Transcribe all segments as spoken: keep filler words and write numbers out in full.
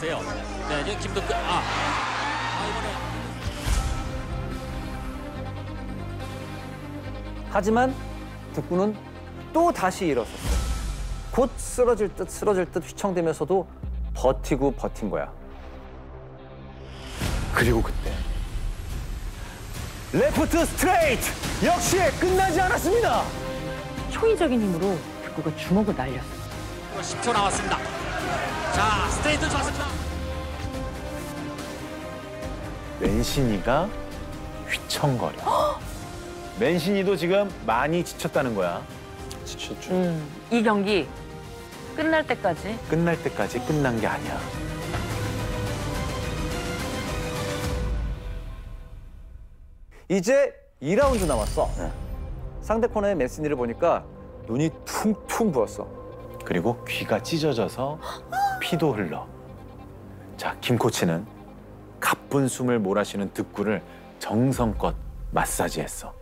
있어요. 네, 이제 김덕근. 아, 아 이번에. 하지만 득구는 또 다시 일어섰어. 곧 쓰러질 듯 쓰러질 듯 휘청대면서도 버티고 버틴 거야. 그리고 그때 레프트 스트레이트! 역시 끝나지 않았습니다. 초인적인 힘으로 득구가 주먹을 날렸어. 십 초 남았습니다. 자, 스트레이트 좋았습니다. 맨시니가 휘청거려. 맨시니도 지금 많이 지쳤다는 거야. 지쳤죠. 음, 이 경기 끝날 때까지 끝날 때까지 끝난 게 아니야. 이제 이 라운드 남았어. 상대 코너의 맨시니를 보니까 눈이 퉁퉁 부었어. 그리고 귀가 찢어져서 피도 흘러. 자, 김 코치는 가쁜 숨을 몰아쉬는 득구를 정성껏 마사지했어.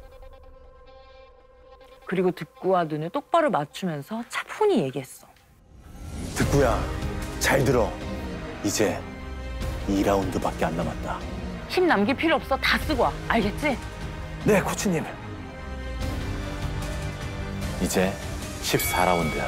그리고 득구와 눈을 똑바로 맞추면서 차분히 얘기했어. 득구야, 잘 들어. 이제 이 라운드밖에 안 남았다. 힘 남길 필요 없어. 다 쓰고 와. 알겠지? 네, 코치님. 이제 십사 라운드야.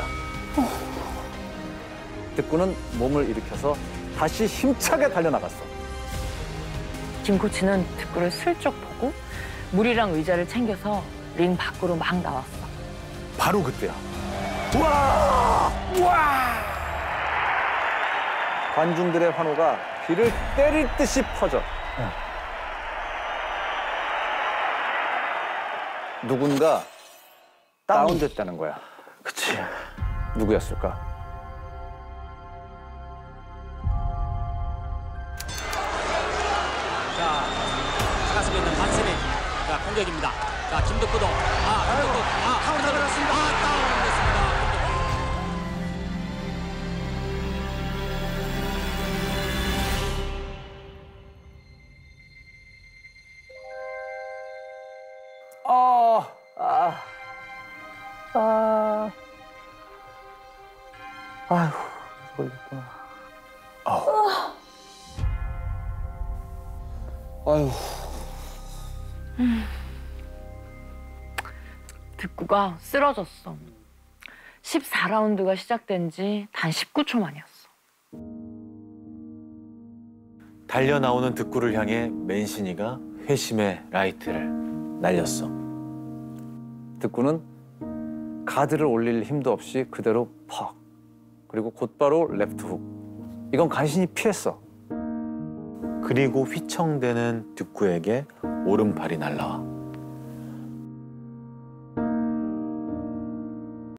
득구는 몸을 일으켜서 다시 힘차게 달려나갔어. 김 코치는 득구를 슬쩍 보고 물이랑 의자를 챙겨서 링 밖으로 막 나왔어. 바로 그때야. 와! 와! 관중들의 환호가 귀를 때릴 듯이 퍼져. 누군가 다운됐다는 거야. 그치. 누구였을까? 자, 가슴에 있는 반세민. 자, 공격입니다. 자, 김덕구도. 아, 김덕구. 아, 카운터 걸렸습니다. 아, 다운됐습니다. 아, 아, 아, 아휴, 걸렸구나. 아휴. 득구가 쓰러졌어. 십사 라운드가 시작된 지 단 십구 초 만이었어. 달려 나오는 득구를 향해 맨시니가 회심의 라이트를 날렸어. 득구는 가드를 올릴 힘도 없이 그대로 퍽. 그리고 곧바로 레프트 훅. 이건 간신히 피했어. 그리고 휘청대는 득구에게 오른팔이 날라와.